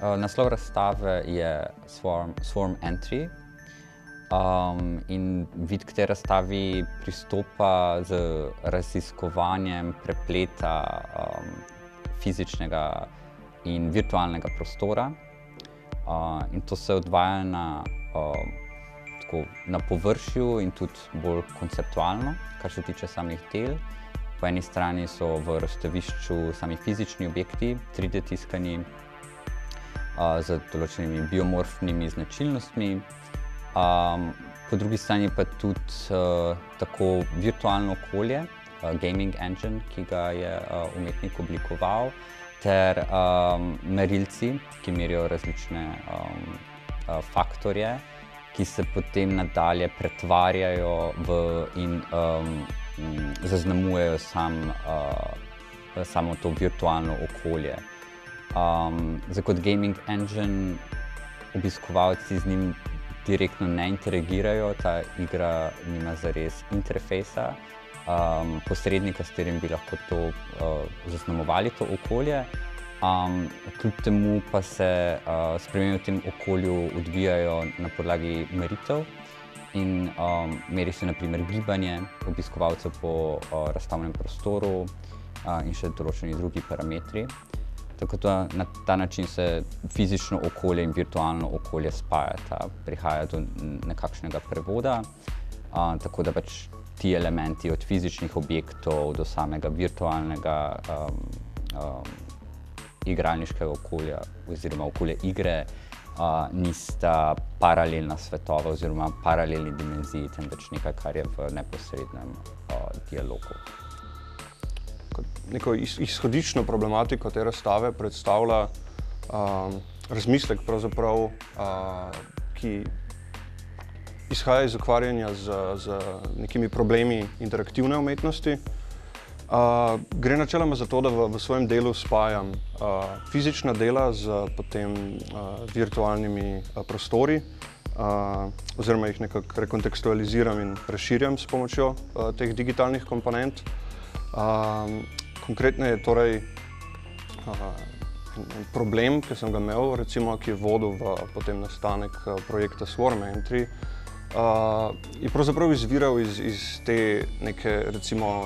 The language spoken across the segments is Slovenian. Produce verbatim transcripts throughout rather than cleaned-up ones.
Uh, naslov razstave je Swarm, Swarm Entry um, in vid k tej razstavi pristopa z raziskovanjem prepleta um, fizičnega in virtualnega prostora. Uh, in to se odvaja na, uh, tako, na površju in tudi bolj konceptualno, kar se tiče samih del. Po eni strani so v razstavišču sami fizični objekti, tri D tiskani, uh, z določenimi biomorfnimi značilnostmi. Um, po drugi strani pa tudi uh, tako virtualno okolje, uh, gaming engine, ki ga je uh, umetnik oblikoval, ter um, merilci, ki merijo različne um, uh, faktorje, ki se potem nadalje pretvarjajo v in um, zaznamujejo sam, uh, samo to virtualno okolje. Um, zdaj, kot gaming engine obiskovalci z njim direktno ne interagirajo, ta igra nima zares interfejsa, um, posrednika, s katerim bi lahko to uh, zaznamovali, to okolje. Um, kljub temu pa se uh, spremembe v tem okolju odvijajo na podlagi meritev. In um, meri se na primer gibanje obiskovalcev po uh, razstavnem prostoru uh, in še določeni drugi parametri. Tako da na ta način se fizično okolje in virtualno okolje spajata, prihaja do nekakšnega prevoda, uh, tako da pač ti elementi od fizičnih objektov do samega virtualnega um, um, igralniškega okolja oziroma okolja igre Uh, nista paralelna svetova oziroma paralelni dimenziji, temveč nekaj, kar je v neposrednem uh, dialogu. Neko izhodično problematiko te razstave predstavlja um, razmislek, pravzaprav, uh, ki izhaja iz ukvarjanja z, z nekimi problemi interaktivne umetnosti. Uh, gre načeloma za to, da v, v svojem delu spajam uh, fizična dela z potem uh, virtualnimi uh, prostori, uh, oziroma jih nekako rekontekstualiziram in razširjam s pomočjo uh, teh digitalnih komponent. Uh, konkretno je torej uh, en problem, ki sem ga imel, recimo, ki je vodil v potem nastanek uh, projekta Swarm Entry, uh, je pravzaprav izviral iz, iz te neke, recimo,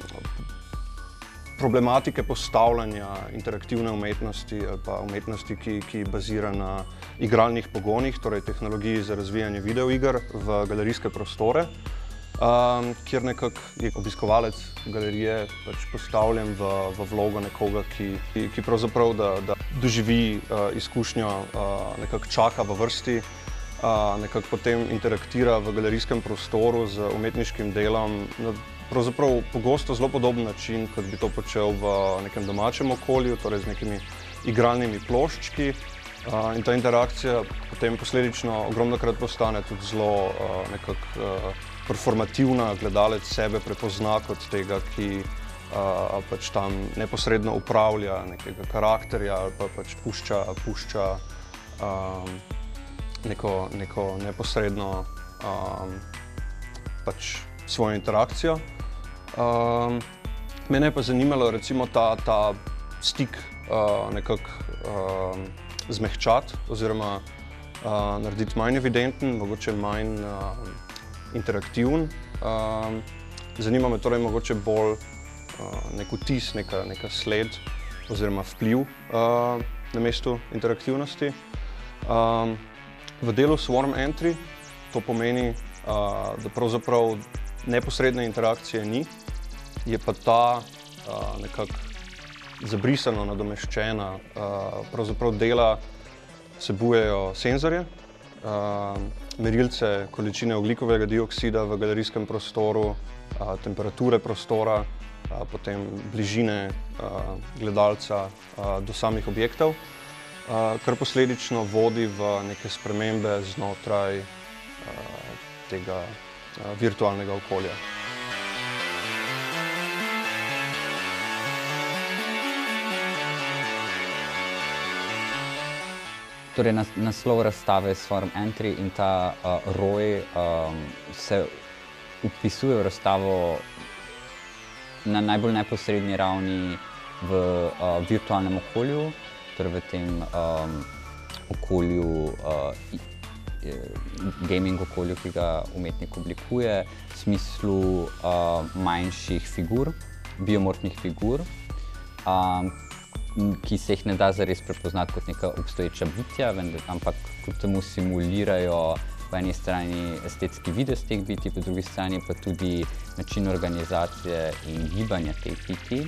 problematike postavljanja interaktivne umetnosti ali pa umetnosti, ki, ki bazira na igralnih pogonih, torej tehnologiji za razvijanje videoiger v galerijske prostore, um, kjer nekako je obiskovalec galerije pač postavljen v, v vlogo nekoga, ki, ki, ki pravzaprav da, da doživi uh, izkušnjo, uh, nekako čaka v vrsti, uh, nekako potem interaktira v galerijskem prostoru z umetniškim delom, na, pravzaprav pogosto zelo podoben način, kot bi to počel v nekem domačem okolju, torej z nekimi igralnimi ploščki. Uh, in ta interakcija potem posledično ogromnokrat postane tudi zelo uh, nekako uh, performativna, gledalec sebe prepozna kot tega, ki uh, pač tam neposredno upravlja nekega karakterja ali pa pač pušča, pušča um, neko, neko neposredno um, pač svojo interakcijo. Um, mene je pa zanimalo recimo ta, ta stik uh, nekako um, zmehčati oziroma uh, narediti manj evidenten, mogoče manj uh, interaktiven. Um, zanima me torej mogoče bolj uh, nek vtis, neka, neka sled oziroma vpliv uh, na mestu interaktivnosti. Um, v delu Swarm Entry to pomeni, uh, da pravzaprav neposredne interakcije ni, je pa ta uh, nekako zabrisano nadomeščena. Uh, pravzaprav dela vsebujejo senzorje, uh, merilce količine ogljikovega dioksida v galerijskem prostoru, uh, temperature prostora, uh, potem bližine uh, gledalca uh, do samih objektov, uh, kar posledično vodi v neke spremembe znotraj uh, tega virtualnega okolja. Torej, nas, naslov razstave je Swarm Entry in ta uh, roj um, se vpisuje v razstavo na najbolj neposredni ravni v uh, virtualnem okolju, torej v tem um, okolju, gaming okolju, ki ga umetnik oblikuje, v smislu manjših figur, biomorfnih figur, ki se jih ne da zares prepoznati kot neka obstoječa bitja, ampak kljub temu simulirajo po eni strani estetski videz teh bitij, po drugi strani pa tudi način organizacije in gibanja teh bitij.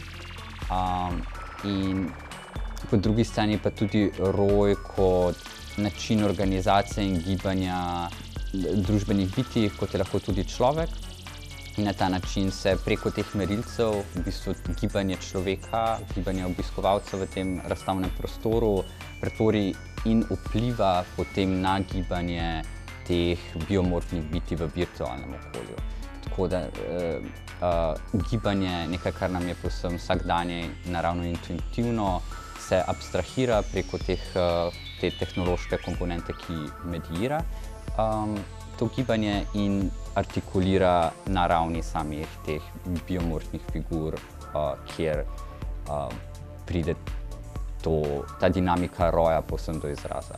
In po drugi strani pa tudi roj kot način organizacije in gibanja družbenih bitij, kot je lahko tudi človek. In na ta način se preko teh merilcev v bistvu gibanje človeka, gibanje obiskovalcev v tem razstavnem prostoru pretvori in vpliva potem na gibanje teh biomorfnih bitij v virtualnem okolju. Tako da uh, uh, gibanje, nekaj, kar nam je povsem vsakdanje naravno intuitivno, se abstrahira preko teh, uh, te tehnološke komponente, ki mediira um, to gibanje in artikulira na ravni samih teh biomorfnih figur, uh, kjer uh, pride to, ta dinamika roja povsem do izraza.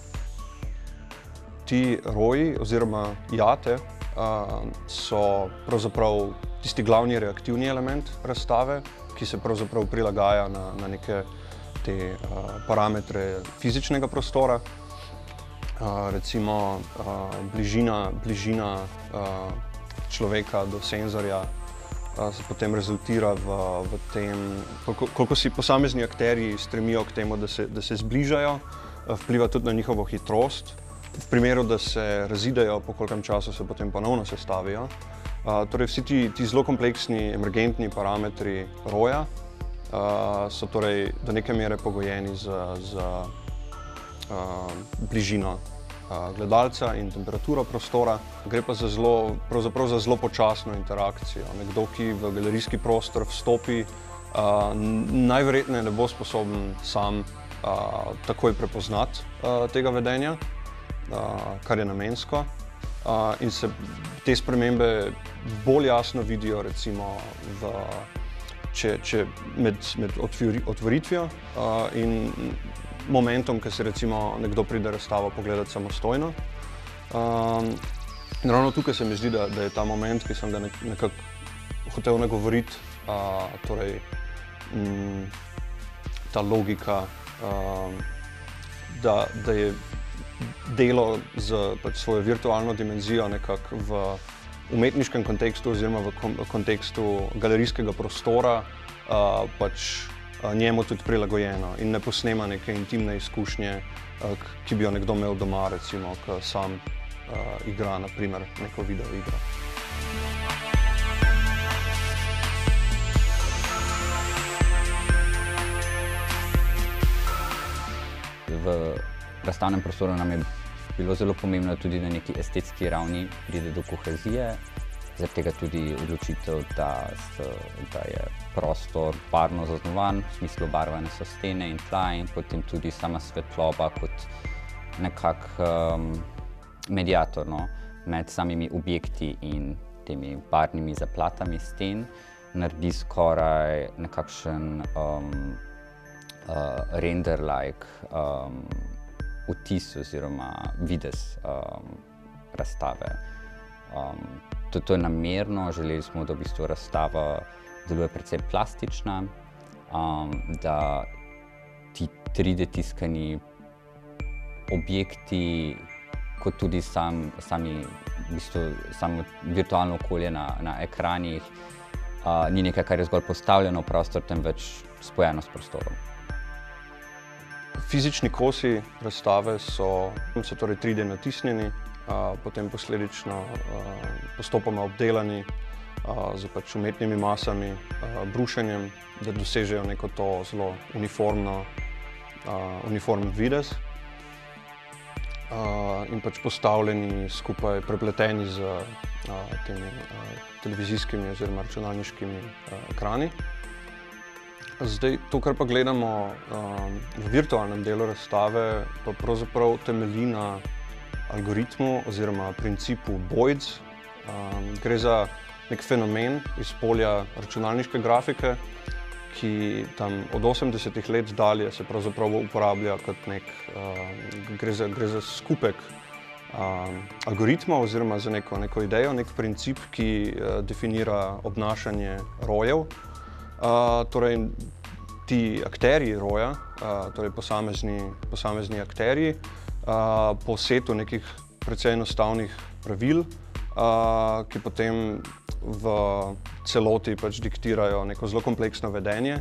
Ti roji oziroma jate uh, so pravzaprav tisti glavni reaktivni element razstave, ki se pravzaprav prilagaja na, na neke te uh, parametre fizičnega prostora. Uh, recimo uh, bližina, bližina uh, človeka do senzorja uh, se potem rezultira v, v tem, koliko, koliko si posamezni akterji stremijo k temu, da se, da se zbližajo, uh, vpliva tudi na njihovo hitrost. V primeru, da se razidejo, po kolikem času se potem ponovno sestavijo. Uh, torej vsi ti, ti zelo kompleksni emergentni parametri roja uh, so torej do neke mere pogojeni z, z uh, bližino uh, gledalca in temperaturo prostora. Gre pa za zelo, pravzaprav za zelo počasno interakcijo. Nekdo, ki v galerijski prostor vstopi, uh, najverjetneje ne bo sposoben sam uh, takoj prepoznati uh, tega vedenja, Uh, kar je namensko, uh, in se te spremembe bolj jasno vidijo recimo v, če, če med, med otvoritvijo uh, in momentom, ko se recimo nekdo pride razstavo pogledati samostojno. Um, ravno tukaj se mi zdi, da, da je ta moment, ki sem ga nek, nekako hotel nagovoriti, uh, torej m, ta logika, uh, da, da je delo z pač svojo virtualno dimenzijo nekako v umetniškem kontekstu oziroma v kontekstu galerijskega prostora uh, pač uh, njemu tudi prilagojeno in ne posnema neke intimne izkušnje, uh, ki bi jo nekdo imel doma, recimo, ko sam uh, igra, na primer, neko video igro. V razstavnem prostoru nam je bilo zelo pomembno tudi na neki estetski ravni pride do kohezije, zaradi tega tudi odločitev, da, da je prostor barvno zaznamovan, v smislu barvane so stene in tla in potem tudi sama svetloba kot nekak um, mediator, no, med samimi objekti in temi barvnimi zaplatami sten, naredi skoraj nekakšen um, uh, render-like um, vtis oziroma videz um, razstave. Um, to, to je namerno, želeli smo, da v bistvu razstava deluje precej plastična, um, da ti tri D tiskani objekti, kot tudi sam, sami, v bistvu, samo virtualno okolje na, na ekranih, uh, ni nekaj, kar je zgolj postavljeno v prostor, temveč spojeno s prostorom. Fizični kosi razstave so, so torej tri D natisnjeni, a, potem posledično a, postopoma obdelani a, z pač umetnimi masami, a, brušenjem, da dosežejo neko to zelo uniformno, a, uniformen videz. A, in pač postavljeni skupaj, prepleteni z a, temi a, televizijskimi oziroma računalniškimi a, ekrani. Zdaj, to, kar pa gledamo um, v virtualnem delu razstave, pa pravzaprav temelji na algoritmu oziroma principu Boids. Um, gre za nek fenomen iz polja računalniške grafike, ki tam od osemdesetih let dalje se pravzaprav uporablja kot nek, gre za, gre za skupek algoritmov oziroma za neko, neko idejo, nek princip, ki definira obnašanje rojev. Torej, ti akterji roja, torej posamezni, posamezni akterji, po setu nekih precej enostavnih pravil, ki potem v celoti pač diktirajo neko zelo kompleksno vedenje,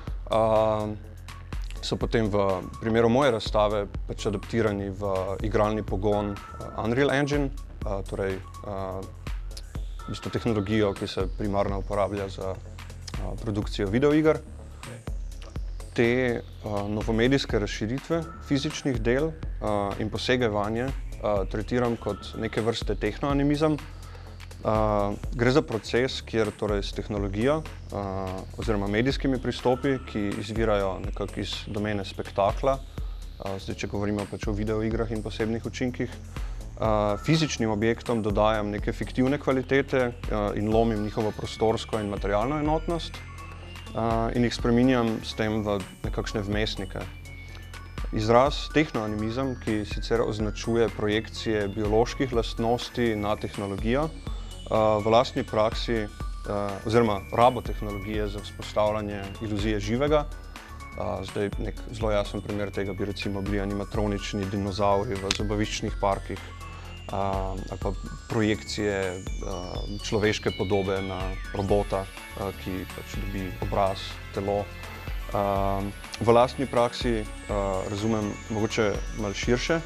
so potem v primeru moje razstave pač adaptirani v igralni pogon Unreal Engine, torej v bistvu tehnologijo, ki se primarno uporablja za produkcijo videoiger. Te novomedijske razširitve fizičnih del in posege vanje tretiram kot neke vrste tehnoanimizem. Gre za proces, kjer torej s tehnologijo oziroma medijskimi pristopi, ki izvirajo nekako iz domene spektakla, zdaj če govorimo pač o videoigrah in posebnih učinkih, fizičnim objektom dodajam neke fiktivne kvalitete in lomim njihovo prostorsko in materialno enotnost in jih spreminjam s tem v nekakšne vmesnike. Izraz tehnoanimizem, ki sicer označuje projekcije bioloških lastnosti na tehnologijo, v lastni praksi oziroma rabo tehnologije za vzpostavljanje iluzije živega. Zdaj nek zelo jasen primer tega bi recimo bili animatronični dinozavri v zabaviščnih parkih ali pa projekcije človeške podobe na robota, ki pač dobi obraz, telo. V lastni praksi razumem mogoče malo širše,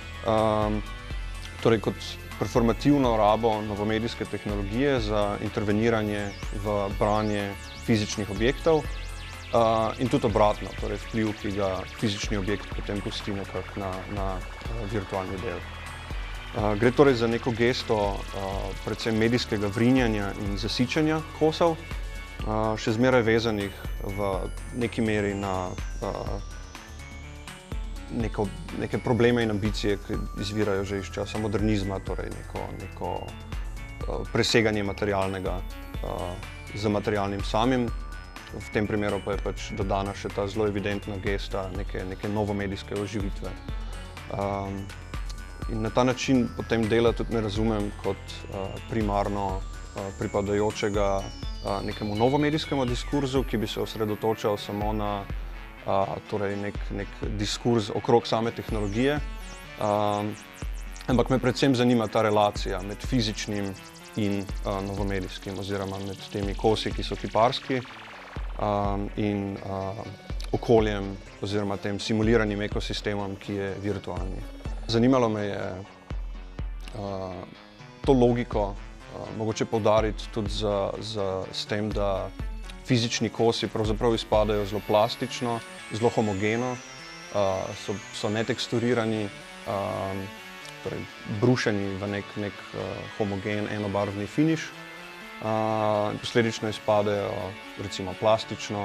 torej kot performativno rabo novomedijske tehnologije za interveniranje v branje fizičnih objektov in tudi obratno, torej vpliv, ki ga fizični objekt potem pusti nekako na, na virtualni del. Gre torej za neko gesto predvsem medijskega vrinjanja in zasičanja kosov, še zmeraj vezanih v neki meri na neko, neke probleme in ambicije, ki izvirajo že iz časa modernizma, torej neko, neko preseganje materialnega z materialnim samim. V tem primeru pa je pač dodana še ta zelo evidentna gesta neke, neke novomedijske oživitve. In na ta način potem dela tudi ne razumem kot primarno pripadajočega nekemu novomedijskemu diskurzu, ki bi se osredotočal samo na torej nek, nek diskurz okrog same tehnologije, ampak me predvsem zanima ta relacija med fizičnim in novomedijskim oziroma med temi kosi, ki so kiparski in okoljem oziroma tem simuliranim ekosistemom, ki je virtualni. Zanimalo me je to logiko mogoče poudariti tudi z, z, s tem, da fizični kosi pravzaprav izpadajo zelo plastično, zelo homogeno, so, so neteksturirani, torej brušeni v nek, nek homogen, enobarvni finiš. Posledično izpadajo recimo plastično,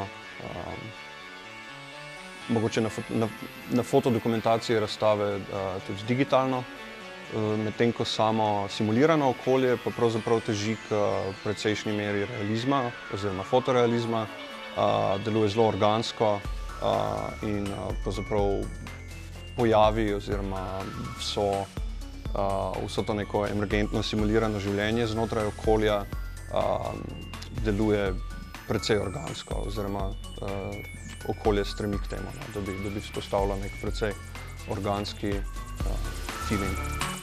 mogoče na, na, na fotodokumentaciji razstave tudi digitalno, medtem ko samo simulirano okolje pa pravzaprav teži k precejšnji meri realizma oziroma fotorealizma, deluje zelo organsko in pravzaprav pojavi oziroma vso, vso to neko emergentno simulirano življenje znotraj okolja deluje precej organsko oziroma okolje stremi k temu, da bi, da bi vzpostavilo nek precej organski feeling.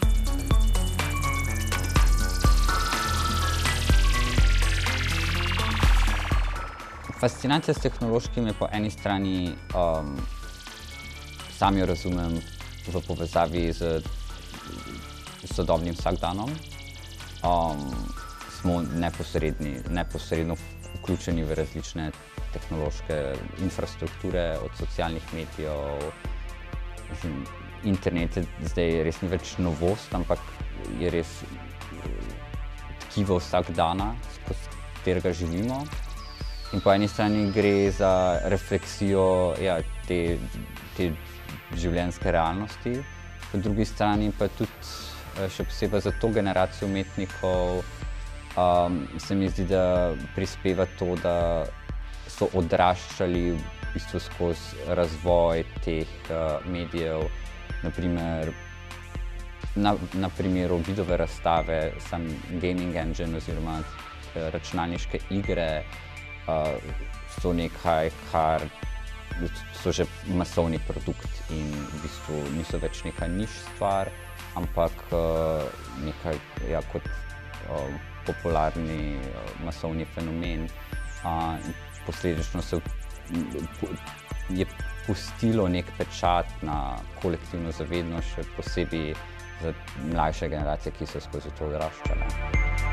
Fascinacija s tehnološkim je po eni strani, um, sam jo razumem v povezavi z sodobnim vsakdanom. Um, smo neposredni, neposredno vključeni v različne tehnološke infrastrukture, od socialnih medijev. Mislim, internet je zdaj res ni več novost, ampak je res tkivo vsakdana, skozi katerega živimo. In po eni strani gre za refleksijo ja, te, te življenjske realnosti, po drugi strani pa tudi še posebej za to generacijo umetnikov um, se mi zdi, da prispeva to, da so so odraščali v bistvu skozi razvoj teh uh, medijev. Naprimer, na, na primeru videove razstave sam gaming engine oziroma računalniške igre uh, so nekaj, kar so že masovni produkt in v bistvu niso več neka niš stvar, ampak uh, nekaj ja, kot uh, popularni uh, masovni fenomen. Uh, posledično se je pustilo nek pečat na kolektivno zavednost, še posebej za mlajše generacije, ki so skozi to odraščale.